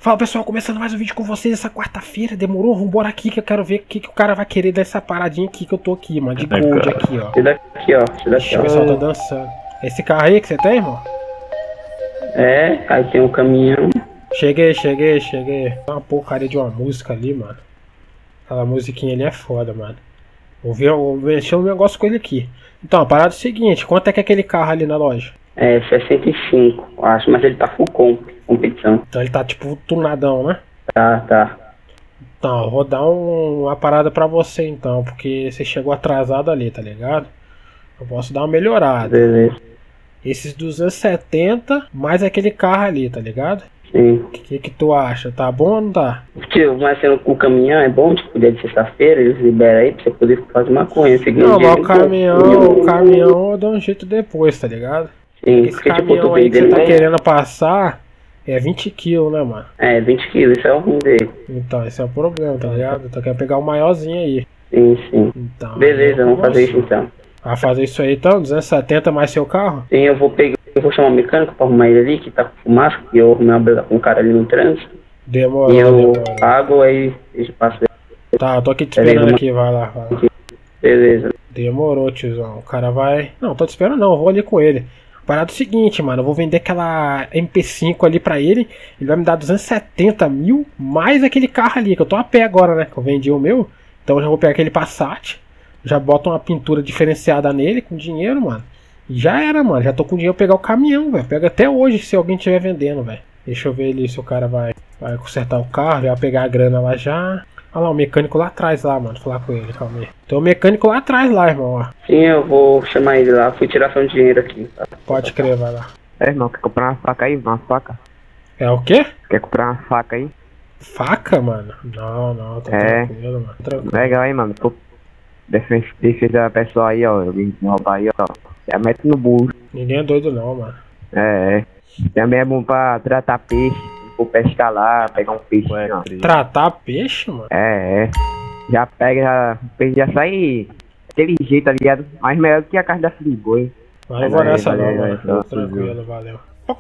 Fala pessoal, começando mais um vídeo com vocês essa quarta-feira. Demorou? Vambora aqui que eu quero ver o que o cara vai querer dessa paradinha aqui que eu tô aqui, mano. De gold aqui, ó. Esse daqui, ó. Esse daqui, ó. O pessoal tá dançando. Esse carro aí que você tem, irmão? É, aí tem um caminhão. Cheguei. Tem uma porcaria de uma música ali, mano. Aquela musiquinha ali é foda, mano. Vou mexer um negócio com ele aqui. Então, a parada é o seguinte, quanto é que é aquele carro ali na loja? É, 65, acho, mas ele tá full competição. Então ele tá tipo tunadão, né? Tá. Então, eu vou dar uma parada pra você então, porque você chegou atrasado ali, tá ligado? Eu posso dar uma melhorada. Beleza. Esses 270, mais aquele carro ali, tá ligado? Sim. O que tu acha? Tá bom ou não tá? Tio, mas sendo com o caminhão é bom, tipo, dia de sexta-feira, eles liberam aí pra você poder fazer maconha. Não, mas o caminhão eu dou um jeito depois, tá ligado? Sim, Esse caminhão aí que você tá querendo passar é 20 kg, né, mano? É, 20 kg, isso é o ruim dele. Então, esse é o problema, tá ligado? Então quer pegar o maiorzinho aí. Sim. Então, beleza, vamos fazer isso então. Vai fazer isso aí então? 270 mais seu carro? Sim, eu vou chamar o mecânico pra arrumar ele ali, que tá com fumaça, e eu arrumei uma briga com um cara ali no trânsito. Demorou. E eu pago, aí eu passo. Tá, eu tô aqui te esperando aqui, vai lá. Beleza. Demorou, tiozão. O cara vai... Não, tô te esperando não, eu vou ali com ele. Parada é o seguinte, mano, eu vou vender aquela MP5 ali pra ele. Ele vai me dar 270 mil, mais aquele carro ali, que eu tô a pé agora, né? Que eu vendi o meu. Então eu já vou pegar aquele Passat. Já boto uma pintura diferenciada nele, com dinheiro, mano. E já era, mano, já tô com dinheiro pra pegar o caminhão, velho. Pega até hoje, se alguém estiver vendendo, velho. Deixa eu ver ali se o cara vai consertar o carro, vai pegar a grana lá já. Olha lá, o mecânico lá atrás lá, mano, falar com ele, calma aí. Tem um mecânico lá atrás lá, irmão, ó. Sim, eu vou chamar ele lá, fui tirar seu dinheiro aqui. Tá? Pode crer, vai lá. É, irmão, quer comprar uma faca aí? Uma faca? É o quê? Quer comprar uma faca aí? Faca, mano? Não, tá tranquilo, mano. Tranquilo. Legal aí, mano. Pô, defesa pessoal aí, ó. Alguém roubar aí, ó. Já mete no burro. Ninguém é doido não, mano. É. Também é bom pra tratar peixe. Ou pescar lá, pegar um peixe. Ó. Tratar peixe, mano? É. Já pega, o peixe já sai daquele jeito, tá ligado? Mais melhor do que a carne da filha de boi. Não vou nessa não, mano. Tranquilo, valeu.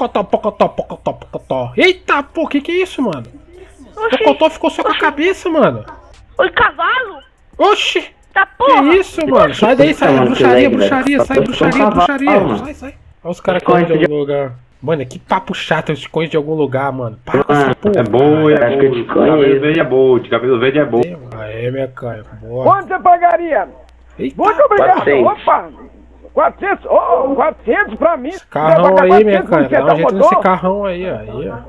Pocotó. Eita, pô, que é isso, mano? Pocotó ficou só com a cabeça, mano. Oi, cavalo? Oxi! Tá porra! Que isso, mano? Sai daí, sai. Bruxaria. Sai. Olha os caras correndo de algum lugar. Mano, que papo chato, eu te conheço de algum lugar, mano. Para com essa porra. É bom. Cabelo verde é bom. Cabelo verde é bom. Aê, minha cara. Boa. Quanto você pagaria? Eita. Muito obrigado. 400. Opa! 400? 400 pra mim. Esse carrão aí, minha cara. Dá um jeito nesse carrão aí, ó.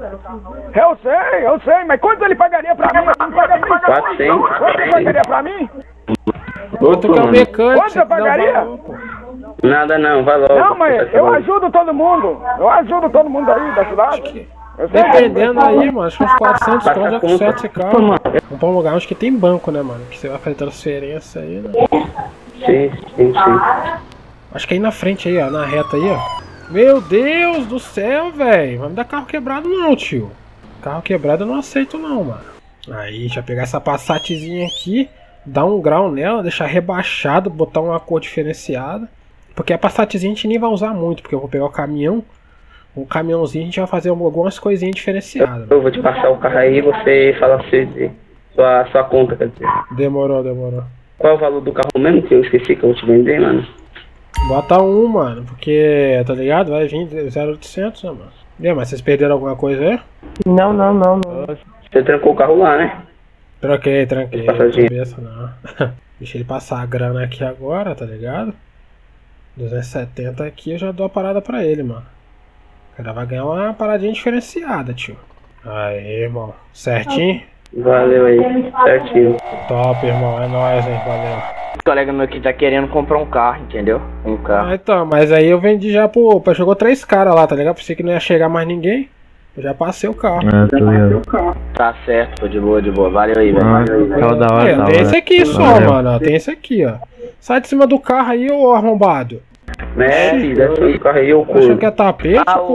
Eu sei, mas quanto ele pagaria pra mim? 400. Quanto ele pagaria pra mim? Outro que é o mecânico. Quanto você pagaria? Nada não, vai logo. Não, mas eu ajudo todo mundo. Eu ajudo todo mundo aí da cidade. Dependendo aí, mano, acho que uns 400 conto já conserta esse carro. Vamos pra um lugar onde que tem banco, né, mano? Que você vai fazer transferência aí, né? Sim. Acho que aí na frente aí, ó, na reta aí, ó. Meu Deus do céu, velho. Vai me dar carro quebrado não, tio. Carro quebrado eu não aceito não, mano. Aí, já pegar essa Passatzinha aqui, dar um grau nela, deixar rebaixado, botar uma cor diferenciada. Porque a Passatzinha a gente nem vai usar muito, porque eu vou pegar o caminhão. Um caminhãozinho a gente vai fazer algumas coisinhas diferenciadas. Eu vou te passar o carro aí e você fala sua conta, quer dizer. Demorou. Qual é o valor do carro mesmo que eu esqueci que eu vou te vender, mano? Bota um, mano, porque, tá ligado? Vai vir 0,800, né, mano? E aí, mas vocês perderam alguma coisa aí? Não. Você trancou o carro lá, né? Tranquei. Passadinha. Cabeça não. Deixa ele passar a grana aqui agora, tá ligado? 270 aqui eu já dou a parada pra ele, mano. O cara vai ganhar uma paradinha diferenciada, tio. Aí, irmão. Certinho? Valeu aí, certinho. Top, irmão. É nóis, hein? Valeu. O colega meu que tá querendo comprar um carro, entendeu? Um carro. Ah, então, mas aí eu vendi já chegou 3 caras lá, tá ligado? Pensei que não ia chegar mais ninguém. Eu já passei o carro. Tá certo, pô, de boa. Valeu aí, velho. Da hora. Tem esse aqui só, mano. Tem esse aqui, ó. Sai de cima do carro aí, ô arrombado. Filho, desce o carro aí, eu Achando corro. que é tapete, porra?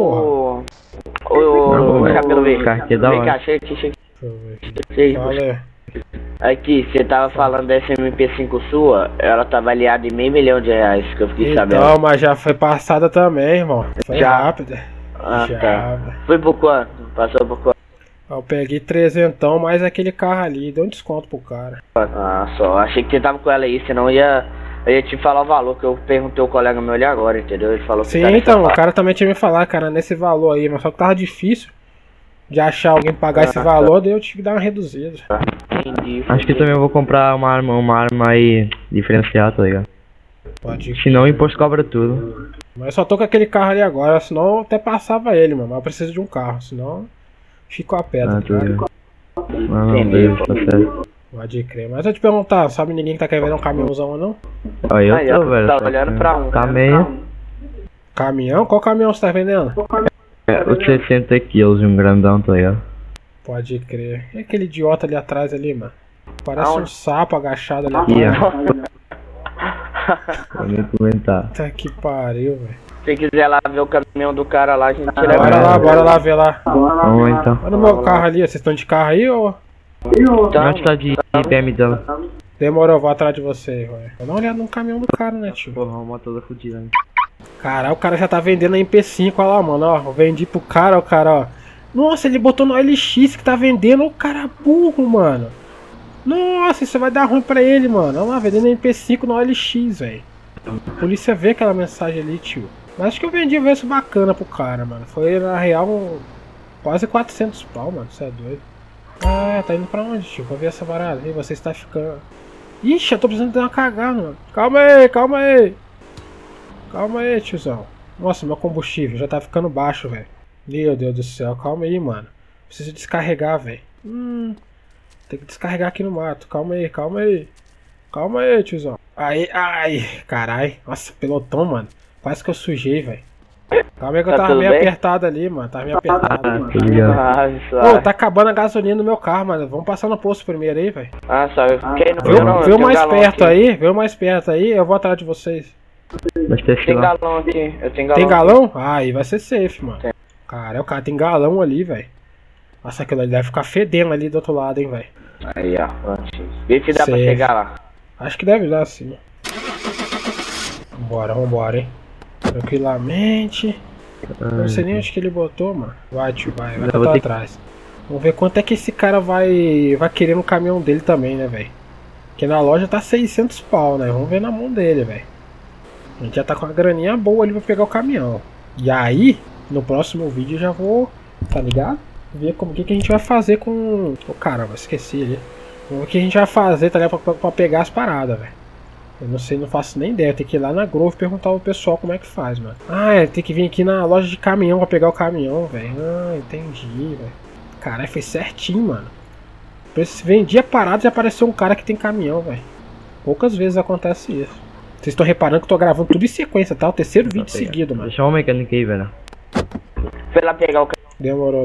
Ô, cabelo verde. Vem cá, chega Deixa eu ver. Valeu. Aqui, você tava falando dessa MP5 sua, ela tá avaliada em R$500 mil, que eu fiquei sabendo. Então, mas já foi passada também, irmão. Foi Já? rápido. Ah, Já, tá. velho. Foi por quanto? Passou por quanto? Eu peguei 300 mais aquele carro ali, deu um desconto pro cara. Ah, só. Achei que você tava com ela aí, senão eu ia te falar o valor, que eu perguntei ao colega meu ali agora, entendeu? Ele falou que Sim, então, o cara também tinha me falar, cara, nesse valor aí, mas só que tava difícil de achar alguém pra pagar esse valor, daí eu tive que dar uma reduzida. Entendi. Acho que também eu vou comprar uma arma aí diferenciada, tá ligado? Pode ir. Senão o imposto cobra tudo. Mas eu só tô com aquele carro ali agora, senão eu até passava ele, mano. Mas eu preciso de um carro, senão fico a pé, tá ligado? Não, beleza, tá certo. Pode crer. Mas eu te perguntar, sabe ninguém que tá querendo um caminhãozão ou não? Aí eu Aí, tô, ó, velho. tá olhando pra um. Tá meio. Caminhão? Qual caminhão você tá vendendo? O 60 quilos, um grandão, tá ligado? Pode crer. E aquele idiota ali atrás ali, mano? Parece um sapo agachado ali Aqui, atrás. ó. Vou nem comentar. Puta que pariu, velho. Se quiser lá ver o caminhão do cara lá, a gente tira. Bora lá ver lá. Vamos então. Olha o meu carro ali, vocês estão de carro aí ou... Nós tá de BMW. Demorou, vou atrás de você, velho. Dá uma olhada no caminhão do cara, né, tio? Porra, uma moto toda fodida, né? Caralho, o cara já tá vendendo a MP5, olha lá, mano, ó. Eu vendi pro cara, o cara, ó. Nossa, ele botou no LX que tá vendendo, o cara burro, mano. Nossa, isso vai dar ruim pra ele, mano. Olha lá, vendendo a MP5 no LX, velho. A polícia vê aquela mensagem ali, tio. Mas acho que eu vendi um verso bacana pro cara, mano. Foi, na real, quase 400 pau, mano. Você é doido. Ah, tá indo pra onde, tio? Vou ver essa varada. E você está ficando... Ixi, eu tô precisando dar uma cagada, mano. Calma aí, calma aí. Calma aí, tiozão. Nossa, meu combustível já tá ficando baixo, velho. Meu Deus do céu, calma aí, mano. Preciso descarregar, velho. Tem que descarregar aqui no mato. Calma aí, calma aí. Calma aí, tiozão. Aí, ai, carai. Nossa, pelotão, mano. Quase que eu sujei, velho. Calma aí que eu tava meio apertado ali, mano. Tava meio apertado. Tá ligado? Ô, tá acabando a gasolina no meu carro, mano. Vamos passar no posto primeiro aí, velho. Ah, só. Quem não viu, não? Vê o mais perto aí, vê o mais perto aí. Eu vou atrás de vocês. Tem galão aqui. Eu tenho galão. Tem galão? Ah, aí vai ser safe, mano. Cara, o cara tem galão ali, velho. Nossa, aquilo ali deve ficar fedendo ali do outro lado, hein, velho. Aí, ó. Vê se dá pra chegar lá. Acho que deve dar sim. Vambora, hein. Tranquilamente. Não sei nem onde que ele botou, mano. Vai, tio, vai que eu tô atrás. Vamos ver quanto é que esse cara vai querer no caminhão dele também, né, velho. Porque na loja tá 600 pau, né. Vamos ver na mão dele, velho. A gente já tá com uma graninha boa ali pra pegar o caminhão. E aí, no próximo vídeo eu já vou, tá ligado? Ver como que a gente vai fazer com... Oh, caramba, esqueci ali. O que a gente vai fazer, tá ligado? Pra pegar as paradas, velho. Eu não sei, não faço nem ideia. Tem que ir lá na Grove perguntar ao pessoal como é que faz, mano. Ah, é, tem que vir aqui na loja de caminhão pra pegar o caminhão, velho. Ah, entendi, velho. Caralho, foi certinho, mano. Vendia parado e apareceu um cara que tem caminhão, velho. Poucas vezes acontece isso. Vocês estão reparando que eu tô gravando tudo em sequência, tá? O terceiro vídeo seguido, mano. Deixa o mecânico aí, velho. Foi lá pegar o caminhão. Demorou.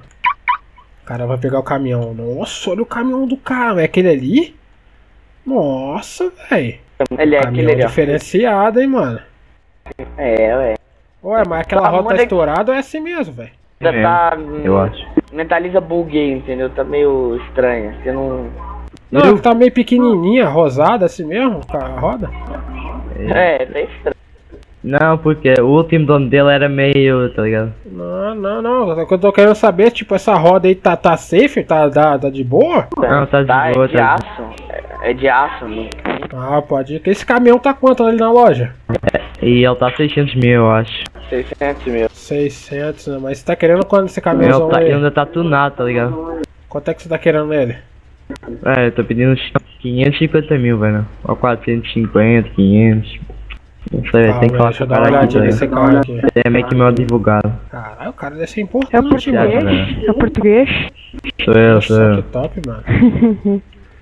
O cara vai pegar o caminhão. Nossa, olha o caminhão do cara, é aquele ali? Nossa, velho. Ele é Caminhão aquele ali, ó. diferenciado, hein, mano. É, ué. Ué, mas aquela roda tá estourada ou é assim mesmo, velho? Ainda tá. Eu acho. Mentaliza bug aí, entendeu? Tá meio estranha. Você não. Não, tá meio pequenininha, rosada assim mesmo, a roda. É, tá estranho. Não, porque o último dono dele era meio, tá ligado? Não. O que eu tô querendo saber, tipo, essa roda aí tá safe? Tá de boa? Não, tá de boa, É de tá. aço. É de aço, né? Ah, pode ir. Esse caminhão tá quanto ali na loja? E ele tá 600 mil, eu acho. 600 mil. 600, né? Mas você tá querendo quanto esse Ele caminhãozão tá, aí? ele ainda tá tunado, tá ligado? Quanto é que você tá querendo nele? É, eu tô pedindo uns 550 mil, velho. Ou 450, 500. Não sei, tem que falar deixa com eu o dar uma cara aqui, olhadinha nesse tá carro aqui. ligado? É meio que meu advogado. Caralho, o cara deve ser importante, Obrigado, mano. velho. É português? Sou eu. Nossa, que top, mano.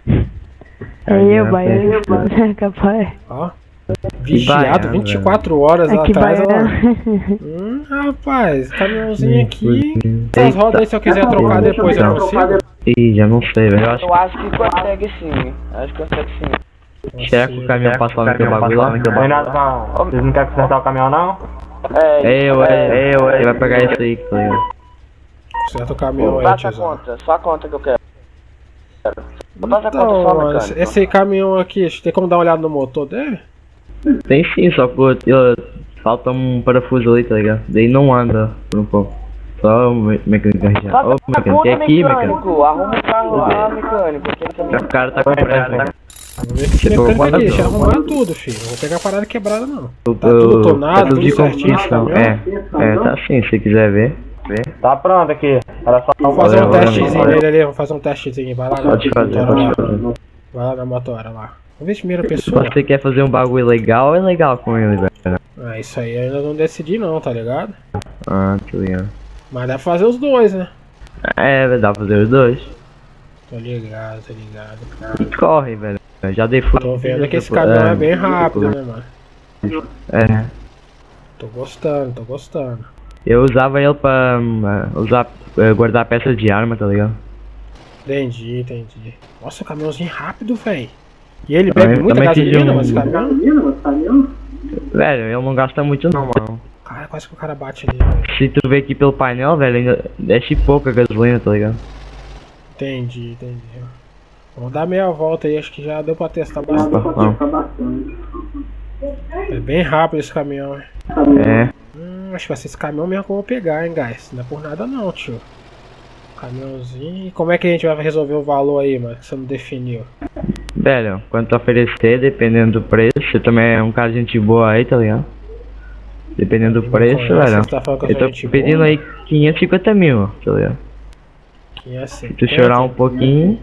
É eu, baiano. Capaz. Ó. Vigiado baiano, 24 horas lá Aqui, atrás, ó. baiano. Rapaz, caminhãozinho aqui. Essas rodas aí, se eu quiser trocar depois, eu consigo? Ih, já não sei, velho. Eu acho Eu acho que consegue sim. Acho que consegue sim. que será que o caminhão passou no teu bagulho lá? Vocês não querem consertar o caminhão, não? Ele vai pegar isso aí, tá ligado? Conserta o caminhão aí, Passa a tiozão. conta, só a conta que eu quero. Passa a conta só, Então, mano, mecânico. esse caminhão aqui, tem como dar uma olhada no motor dele? Tem sim, só que falta um parafuso ali, tá ligado? Daí não anda por um pouco. Só o mecânico já. Ô, mecânico, é aqui, mecânico. Arruma o carro lá, mecânico. O cara tá com pressa, né? Vamos ver esse mecânico aqui, deixa eu arrumar tudo, filho. Não vou pegar a parada quebrada, não. Tá tudo tonado, tudo certinho. Tá sim, se quiser ver. Tá pronto aqui. Era só Vamos fazer um testezinho nele ali, vamos fazer um testezinho. Vai lá na Pode fazer. Vai lá na motora lá. Vamos ver a primeira pessoa. Se você quer fazer um bagulho legal, é legal com ele, velho. Ah, isso aí eu ainda não decidi não, tá ligado? Ah, tô ligado. Mas dá pra fazer os dois, né? Dá pra fazer os dois. Tô ligado, tô ligado. Corre, velho. Já dei fuga. Tô vendo que esse caminhão é bem rápido, né, mano? Tô gostando. Eu usava ele pra guardar peças de arma, tá ligado? Entendi. Nossa, o caminhãozinho rápido, velho. E ele bebe muita gasolina, mas esse caminhão? Velho, ele não gasta muito não, mano. Cara, quase que o cara bate ali, velho. Se tu ver aqui pelo painel, velho, ainda desce pouca gasolina, tá ligado? Entendi. Vamos dar meia volta aí, acho que já deu pra testar bastante. É bem rápido esse caminhão, hein? Acho que vai ser esse caminhão mesmo que eu vou pegar, hein, guys. Não é por nada não, tio. Caminhãozinho. E como é que a gente vai resolver o valor aí, mano? Que você não definiu. Velho, quanto oferecer, dependendo do preço, você também é um cara de gente boa aí, tá ligado? Dependendo do preço, velho. Eu tô pedindo aí 550 mil, tá ligado? 550. Se tu chorar um pouquinho.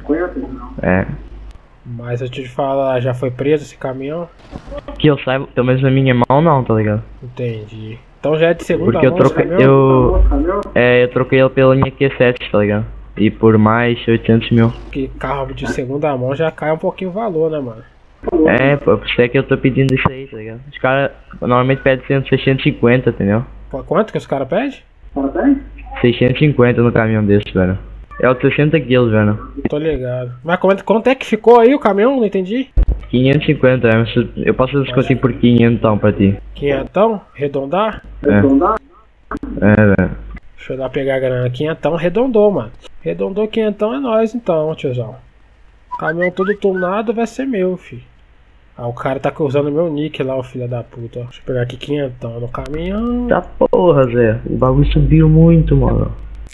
Mas eu te falar, já foi preso esse caminhão? Que eu saiba, pelo menos na minha mão não, tá ligado? Entendi. Então já é de segunda mão. Porque eu troquei ele pela minha Q7, tá ligado? E por mais 800 mil. Que carro de segunda mão já cai um pouquinho o valor, né, mano? Por isso é que eu tô pedindo isso aí, tá ligado? Os caras normalmente pedem 650, entendeu? Quanto que os caras pedem? 650 no caminhão desse, velho. É o 60 quilos, velho. Tô ligado. Mas quanto é que ficou aí o caminhão? Não entendi. 550, eu posso fazer descontinho por 500 então pra ti. 500? Redondar? Velho. Deixa eu dar pegar a grana. 500 arredondou, mano. Arredondou 500 é nóis então, tiozão. Caminhão todo tunado vai ser meu, filho. Ah, o cara tá usando meu nick lá, o filho da puta. Deixa eu pegar aqui 500 no caminhão. Tá porra, Zé. O bagulho subiu muito, mano.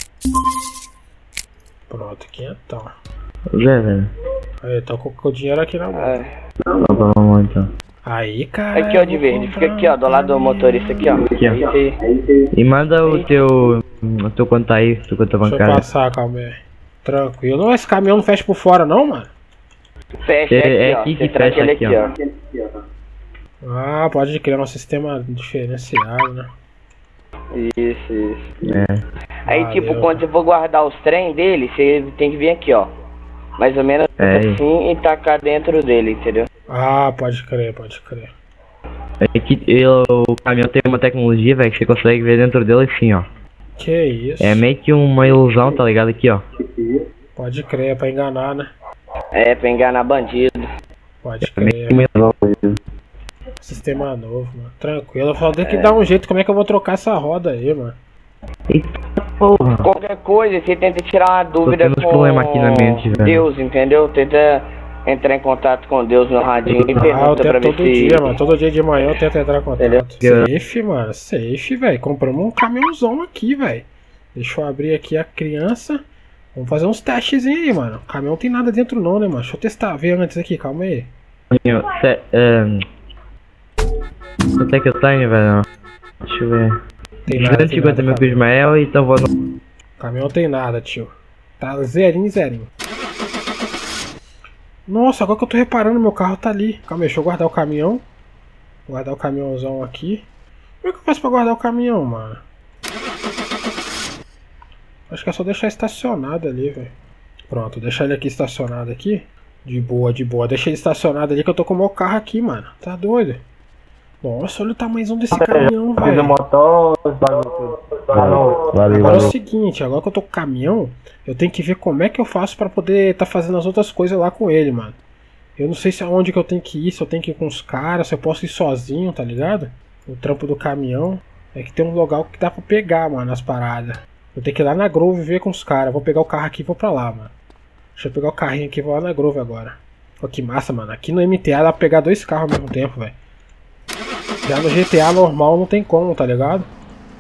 Pronto, 500. Zé, velho. Aí, tô com o dinheiro aqui na mão. Vamos então. Aí, cara. Aqui, ó, de verde. Fica aqui, ó, do lado do motorista aqui, ó. Aqui, ó. E manda o teu conta aí, teu conta bancária. Deixa eu passar, calma aí. Tranquilo. Esse caminhão não fecha por fora, não, mano? Fecha aqui, que fecha aqui, ó. Ah, pode criar um sistema diferenciado, né? Isso. Aí, tipo, quando você for guardar os trem dele, você tem que vir aqui, ó. Mais ou menos assim e tacar dentro dele, entendeu? Ah, pode crer. É que o caminhão tem uma tecnologia, velho, que você consegue ver dentro dele assim, ó. Que isso? É meio que uma ilusão, tá ligado? Aqui, ó. Pode crer, é pra enganar, né? Pra enganar bandido. Pode crer. Sistema novo, mano. Tranquilo. Eu falei que dá um jeito, como é que eu vou trocar essa roda aí, mano? Eita porra. Qualquer coisa, você tenta tirar uma dúvida com aqui na mente, Deus, entendeu? Tenta entrar em contato com Deus no radinho e pergunta pra ver todo dia, mano. Todo dia de manhã eu tento entrar em contato. Safe, mano. Safe, velho. Compramos um caminhãozão aqui, velho. Deixa eu abrir aqui a criança. Vamos fazer uns testezinhos aí, mano. O caminhão não tem nada dentro não, né, mano? Deixa eu testar, ver antes aqui, calma aí. Quanto é que eu tenho, velho? Deixa eu ver. Tem nada, 250 mil com o Ismael, então vou no... O caminhão não tem nada, tio. Tá zerinho. Nossa, agora que eu tô reparando, meu carro tá ali. Calma aí, deixa eu guardar o caminhão. Guardar o caminhãozão aqui. Como é que eu faço pra guardar o caminhão, mano? Acho que é só deixar estacionado ali, velho. Pronto, deixar ele aqui estacionado aqui. De boa. Deixa ele estacionado ali que eu tô com o meu carro aqui, mano. Tá doido? Nossa, olha o tamanhozão desse caminhão, velho. Agora é o seguinte, agora que eu tô com o caminhão, eu tenho que ver como é que eu faço pra poder tá fazendo as outras coisas lá com ele, mano. Eu não sei se aonde que eu tenho que ir, se eu tenho que ir com os caras, se eu posso ir sozinho, tá ligado? O trampo do caminhão. É que tem um lugar que dá pra pegar, mano, as paradas. Eu tenho que ir lá na Grove ver com os caras. Vou pegar o carro aqui e vou pra lá, mano. Deixa eu pegar o carrinho aqui e vou lá na Grove agora. Pô, que massa, mano. Aqui no MTA dá pra pegar 2 carros ao mesmo tempo, velho. Já no GTA normal não tem como, tá ligado?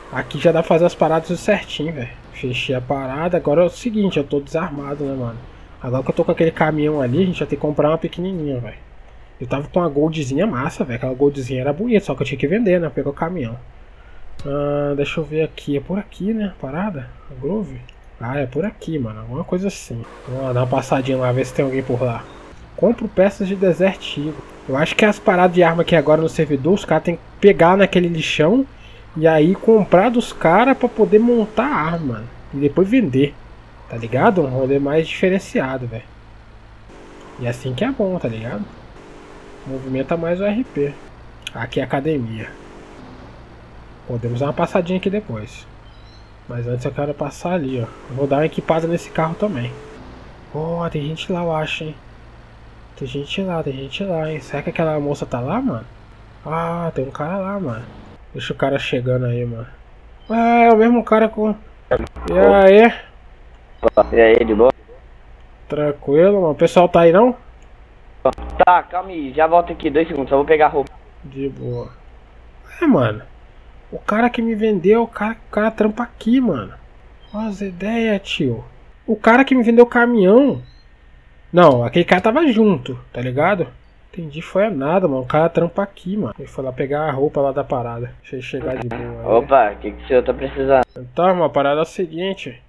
Aqui já dá pra fazer as paradas certinho, velho. Fechei a parada. Agora é o seguinte, eu tô desarmado, né, mano? Agora que eu tô com aquele caminhão ali, a gente já tem que comprar uma pequenininha, velho. Eu tava com uma goldzinha massa, velho. Aquela goldzinha era bonita, só que eu tinha que vender, né? Pegar o caminhão. Deixa eu ver aqui. É por aqui, né? Parada? A Grove? Ah, é por aqui, mano. Alguma coisa assim. Vamos lá, dar uma passadinha lá, ver se tem alguém por lá. Compro peças de Desert Eagle. Eu acho que as paradas de arma aqui agora no servidor, os caras tem que pegar naquele lixão e aí comprar dos caras pra poder montar a arma, mano. E depois vender. Tá ligado? Um rolê mais diferenciado, velho. E assim que é bom, tá ligado? Movimenta mais o RP. Aqui é a academia. Podemos dar uma passadinha aqui depois. Mas antes eu quero passar ali, ó. Eu vou dar uma equipada nesse carro também. Oh, tem gente lá, eu acho, hein. Tem gente lá, hein. Será que aquela moça tá lá, mano? Ah, tem um cara lá, mano. Deixa o cara chegando aí, mano. Ah, é o mesmo cara com... E aí? E aí, de boa? Tranquilo, mano. O pessoal tá aí, não? Tá, calma aí. Já volto aqui, 2 segundos. Só vou pegar a roupa. De boa. É, mano. O cara que me vendeu, o cara trampa aqui, mano. Olha as ideias, tio. O cara que me vendeu o caminhão... Não, aquele cara tava junto, tá ligado? Entendi, foi nada, mano. O cara trampa aqui, mano. Ele foi lá pegar a roupa lá da parada. Deixa ele chegar de boa. Aí. Opa, o que o senhor tá precisando? Então, mano, a parada é o seguinte.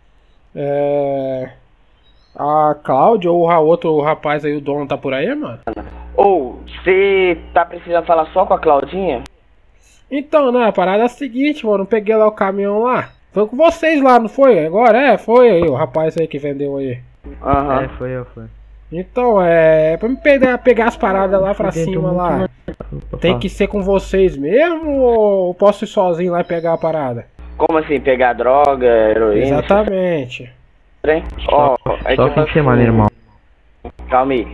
A Cláudia ou o outro rapaz aí, o dono, tá por aí, mano? Ou, você tá precisando falar só com a Claudinha? Então, né, a parada é a seguinte, mano. Eu peguei lá o caminhão lá. Foi com vocês lá, não foi? Agora foi aí, o rapaz aí que vendeu aí. Aham. Foi eu. Então, pra me pegar as paradas lá pra cima lá. Tem que ser com vocês mesmo ou posso ir sozinho lá e pegar a parada? Como assim, pegar droga, heroína? Exatamente. Ó, só fim de semana, irmão. Calma aí.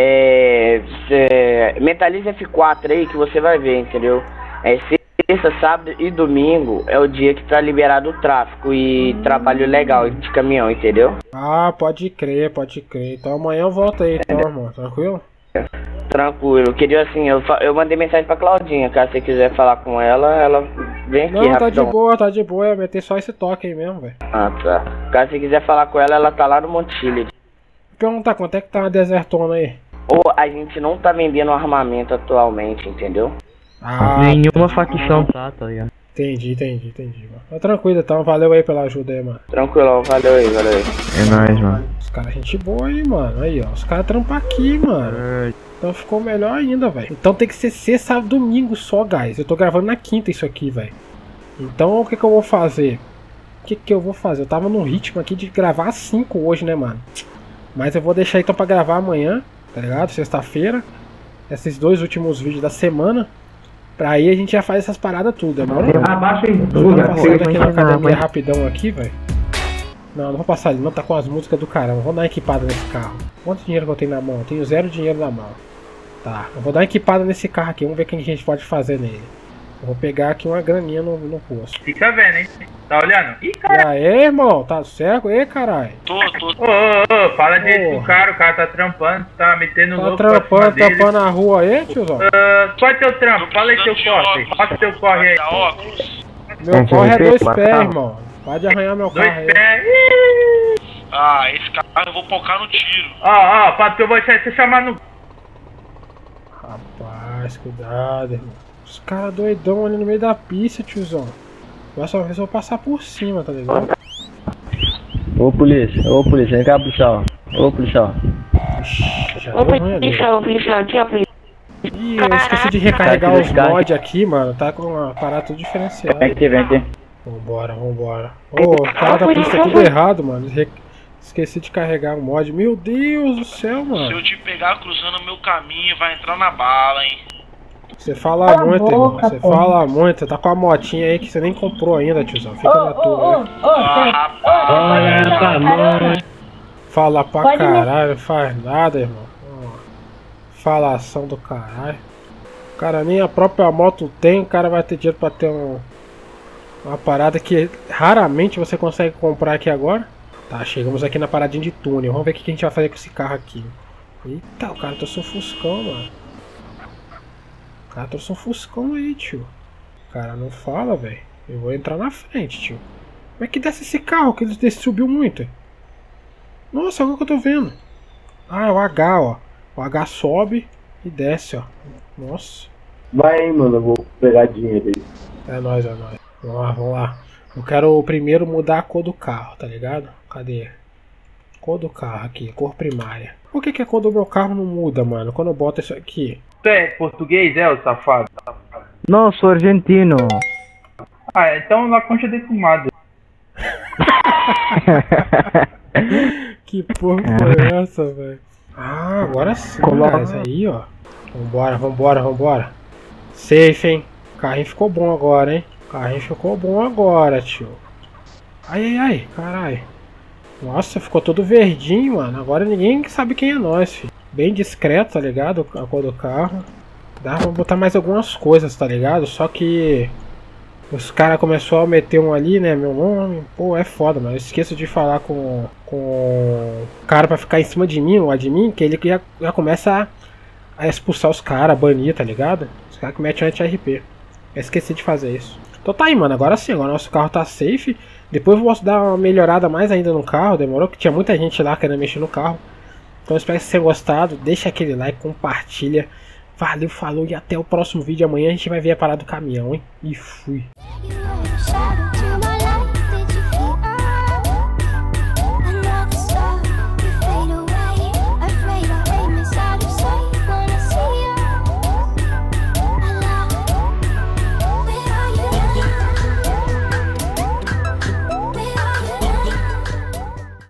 Mentaliza F4 aí que você vai ver, entendeu? Sexta, sábado e domingo é o dia que tá liberado o tráfico e trabalho legal de caminhão, entendeu? Ah, pode crer. Então amanhã eu volto aí, então, irmão. Tranquilo? Tranquilo. Queria assim, eu mandei mensagem pra Claudinha, caso você quiser falar com ela vem aqui. Não, rapidão. tá de boa. Eu meter só esse toque aí mesmo, velho. Ah, tá. Caso você quiser falar com ela tá lá no Montilha. Vou perguntar quanto é que tá uma desertona aí? Ou a gente não tá vendendo armamento atualmente, entendeu? Ah, nenhuma facção tá ligado? Entendi, mano. Tá tranquilo, então. Valeu aí pela ajuda aí, mano. Tranquilão, valeu aí. É nóis, mano. Os caras, gente boa aí, mano. Aí, ó. Os caras trampam aqui, mano. Então ficou melhor ainda, velho. Então tem que ser sexta, sábado, domingo só, guys. Eu tô gravando na quinta isso aqui, velho. Então o que eu vou fazer? Eu tava num ritmo aqui de gravar às 5 hoje, né, mano? Mas eu vou deixar então pra gravar amanhã, tá ligado? Sexta-feira. Esses 2 últimos vídeos da semana. Pra aí a gente já faz essas paradas tudo, demora? Abaixa aí. Vou passar aqui na academia rapidão aqui, velho. Não vou passar ali, não, tá com as músicas do caramba. Vou dar uma equipada nesse carro. Quanto dinheiro que eu tenho na mão? Eu tenho 0 dinheiro na mão. Tá, eu vou dar uma equipada nesse carro aqui, vamos ver o que a gente pode fazer nele. Eu vou pegar aqui uma graninha no posto. Fica vendo, hein? Tá olhando? Ih, cara. E aí, irmão? Tá certo? Ei, caralho. Tô. Fala direito pro cara, o cara tá trampando, tá metendo louco. Tá trampando na rua aí, tiozão? Qual é teu trampo? Fala aí teu corre. Fala teu corre aí. Meu corre é 2 pés, irmão. Pode arranhar meu carro aí. 2 pés. Ah, esse carro eu vou focar no tiro. Pra tu vai ser chamar no... Rapaz, cuidado, irmão. Os caras doidão ali no meio da pista, tiozão. Próxima vez eu vou passar por cima, tá ligado? Ô polícia, vem cá, policial. Ô policial. Ih, eu esqueci de recarregar os mods aqui, mano. Tá com uma parada tudo diferenciada. Vem aqui. Vambora. Ô, o cara da polícia tudo errado, mano. Esqueci de carregar o mod. Meu Deus do céu, mano. Se eu te pegar cruzando o meu caminho, vai entrar na bala, hein. Você fala muito, irmão. Você fala muito. Você tá com a motinha aí que você nem comprou ainda, tiozão. Fica na tua, né? Fala pra caralho, não faz nada, irmão. Falação do caralho. O cara nem a própria moto tem, o cara vai ter dinheiro pra ter uma parada que raramente você consegue comprar aqui agora. Tá, chegamos aqui na paradinha de túnel. Vamos ver o que a gente vai fazer com esse carro aqui. Eita, o cara trouxe um Fuscão, mano. O cara trouxe um Fuscão aí, tio. O cara não fala, velho. Eu vou entrar na frente, tio. Como é que desce esse carro? Que ele subiu muito. Nossa, olha o que eu tô vendo. Ah, é o H, ó. O H sobe e desce, ó. Nossa. Vai aí, mano. Eu vou pegar dinheiro aí. É nóis, é nóis. Vamos lá, vamos lá. Eu quero primeiro mudar a cor do carro, tá ligado? Cadê? Cor do carro aqui, cor primária. Por que a cor do meu carro não muda, mano? Quando eu boto isso aqui. Tu é português, ô safado? Não, sou argentino. Ah, então na concha de tomada. Que porra foi essa, velho? Ah, agora sim, guys. Aí, ó. Vambora, vambora, vambora. Safe, hein? O carrinho ficou bom agora, hein? O carrinho ficou bom agora, tio. Ai, ai, ai, caralho. Nossa, ficou todo verdinho, mano. Agora ninguém sabe quem é nós, filho. Bem discreto, tá ligado? A cor do carro. Dá pra botar mais algumas coisas, tá ligado? Só que os caras começaram a meter um ali, né? Meu nome. Pô, é foda, mano. Eu esqueço de falar com o cara pra ficar em cima de mim, o admin, que ele já começa a expulsar os caras, banir, tá ligado? Os caras que metem anti-RP. Eu esqueci de fazer isso. Então tá aí, mano. Agora sim, agora nosso carro tá safe. Depois eu posso dar uma melhorada mais ainda no carro. Demorou que tinha muita gente lá querendo mexer no carro. Então eu espero que vocês tenham gostado. Deixa aquele like, compartilha. Valeu, falou e até o próximo vídeo. Amanhã a gente vai ver a parada do caminhão, hein? E fui.